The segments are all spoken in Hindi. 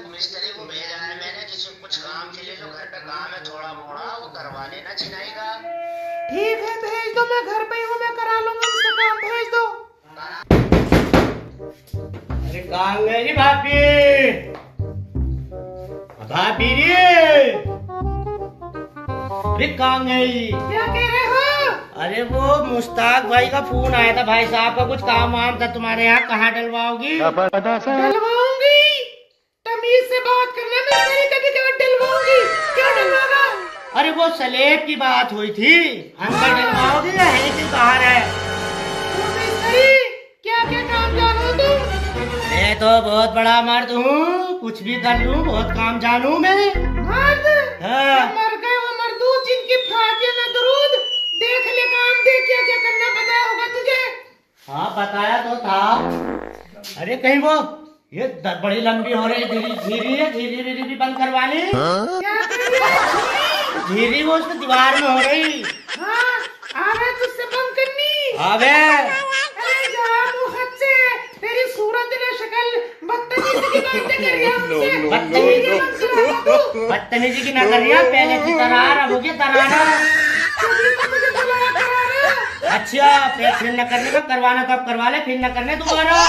मिस्त्री को भेजा है मैंने किसी कुछ काम के लिए, जो घर पे काम है थोड़ा मोड़ा वो करवा लेना चिनाई का। ठीक है भेज दो, मैं घर पे ही हूँ, मैं करा लूंगा उसका काम, भेज दो। अरे कहाँ गए जी भाभी? भाभी रे, अरे कहाँ गई? क्या कह रहे हो? अरे वो मुश्ताक भाई का फोन आया था, भाई साहब का कुछ काम वाम था तुम्हारे यहाँ, कहाँ डलवाओगी? डलवाऊंगी, तमीज से बात करना, मैं कभी कभी डलवाऊंगी। क्या डलवाना? अरे वो सलेब की बात हुई थी, अंदर डलवाओगी या है कि बाहर है? क्या क्या काम जानो तुम? मैं तो बहुत बड़ा मर्द हूँ, कुछ भी कर लूँ, बहुत काम जानू मैं। मर्द? हाँ। मर गए वो मर्दूद जिनकी फातिया में दरूद। देख ले काम, देख क्या क्या करना पता होगा तुझे। हाँ बताया तो था। अरे कहीं वो ये बड़ी लंबी हो रही झीरी है, झीरी भी बंद करवा ली। क्या कर रही है? झीरी वो उसमें दीवार में हो रही। हाँ, आवे तुझसे बंद करनी। आवे। अरे जा मुहत से, तेरी सूरत ने शक्ल बदतमीजी की बातें कर रही है। बदतमीजी की ना कर रही है, पहले की तरार अब होगी तरारा। मुझे बुलाया करारा। अच्छा फिर न करने का करवाना तब करवा ले, फिर न करने दोबारा।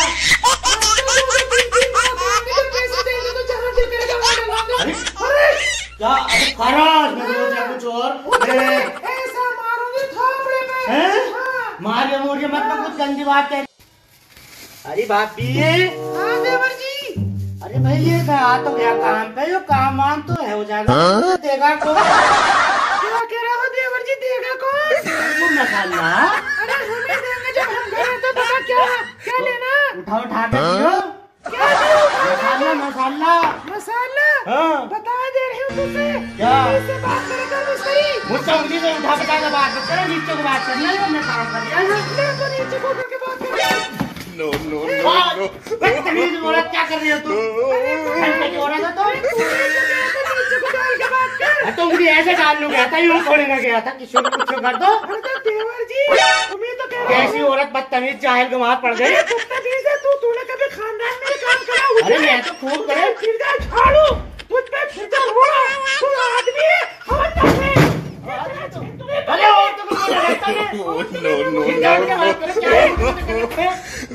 क्या खराज में कुछ और ऐसा मारूंगी थोपड़े में। मारे मुझे मतलब कुछ गंदी बात है। अरे भाभी, हाँ देवर जी। अरे भाई ये आ तो गया काम पे, यो काम वाम तो है हो जाएगा। देगा कौन? क्या कह रहा हो देवर जी, देगा कौन? वो मसाला। अरे हमें देंगे जब हम घर तो बता क्या क्या लेना? उठा कर दियो। क्या मसाला मसाला मसाला? हाँ। बता दे रही हूँ तुझसे। क्या? इससे बात करेगा मुझसे। मुझसे उंगली से उठा बता के बात करो, नीचे को बात करना है, मैं काम कर दिया। ले तो नीचे को करके बात कर। No. बदतमीज औरत क्या कर रही हो तुम? घंटे की औरत है तुम? नीचे को डाल के बात कर। तो उंगली ऐसे डाल लूं गया था, यूं थोड़ी ना गया था, किसी को कुछ कर दो। अरे तो देवर जी, तुम्हें तो कह रहा हूँ। कैसी औरत बदतमीज जाहिल के वहां पड़ गई। बदतमीज है तू, तूने कभी खानदान में काम करा? अरे मैं तो खूब करे। फिर जा झाड़ू, तुझ पे फिर जा रोड़ा, तू आदमी है, खानदान है। अरे और तो कुछ रहता है। जान के बात करो, क्या है?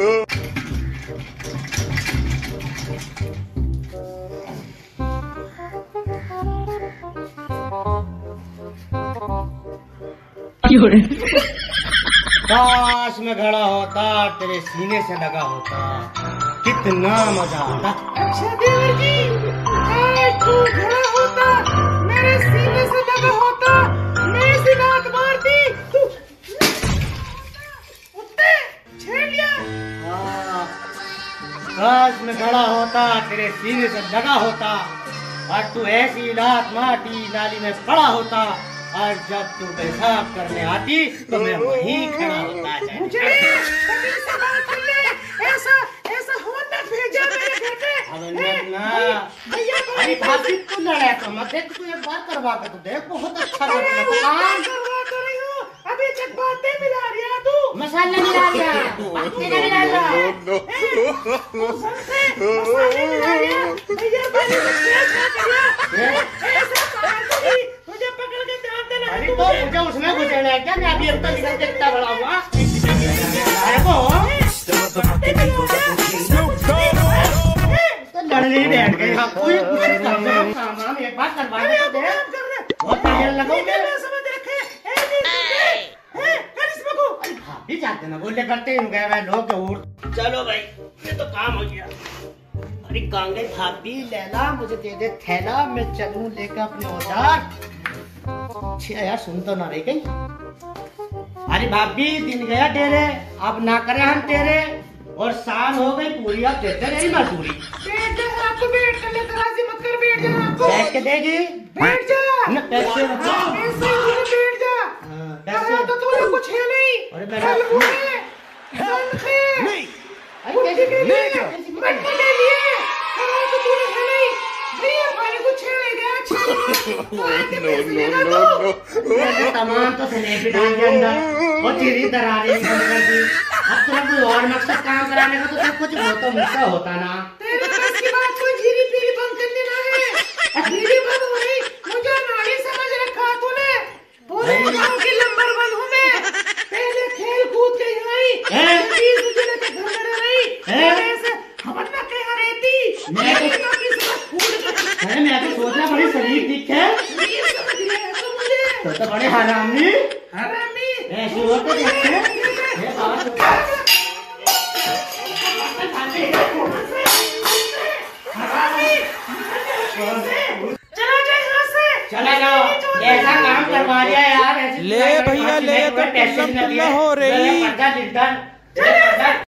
काश में खड़ा होता, तेरे सीने से लगा होता, कितना मजा आता। अच्छा देवर जी, तू खड़ा होता, मेरे सीने से लगा होता, मैं इसी बात मारती, तू उठते छेड़ लिया। काश में खड़ा होता, तेरे सीने से लगा होता, और तू ऐसी लात माटी नाली में पड़ा होता, और जब तू पेशाब करने आती तो मैं वहीं खड़ा होता। मुझे तमीज से बात कर ले, ऐसा होना भेजा मेरे घर पे। भैया अरे भाभी तू लड़ा तो मत देख, तू एक बार करवा के तो देख, बहुत अच्छा करवा करवा तो रही हूँ, अभी तक बातें मिला रही है तू। मसाला मिला लिया, बातें नहीं मिला लिया। मसाले मिला लिया, भैया मैंने मुझे पकड़ के ध्यान देना। अरे तो मुझे उसमें गुजरना है क्या? मैं अभी अब तक इधर देखता बड़ा हुआ। तो लड़ने बैठ गए हम, कोई कुछ काम एक बार करवा दे। बहुत बढ़िया लगोगे। भाभी जाते ना बोले करते ही गए लोग उड़। चलो भाई ये तो काम हो गया। अरे कांगे भाभी लैला मुझे दे दे थैला, मैं चलूं लेकर अपने औजार। अच्छा यार सुन तो ना रही कहीं। अरे भाभी दिन गया तेरे, अब ना करे हम तेरे, और शाम हो गई पूरी, अब देते नहीं मजदूरी। बैठ जा, आपको बैठ कर ले, तराजी मत कर, बैठ जा आपको। बैठ के देगी, बैठ जा न पैसे रखो। ऐसे ही बैठ जा। पैसे तो तूने कुछ है नहीं। अरे मेरा नहीं मट्टी ले लिए, तो तूने है नहीं भैया, पानी कुछ No. तमाम तो स्लेब डाल के अंदर वो तेरी दरारें निकल कर दी। अब तेरा कोई और मकसद काम कराने का तो सब कुछ बहुत मुश्किल होता ना। तेरे पास की बात कोई झीरी पीरी बंद करने हरामी हरामी ऐसी हो तो देखते हैं। ये बात होता है। चलो जाओ यहाँ से। चला जाओ, ऐसा काम करवा दिया यार। ऐसी ले भैया ले, तो टेंशन तुम न हो रही। पर्दा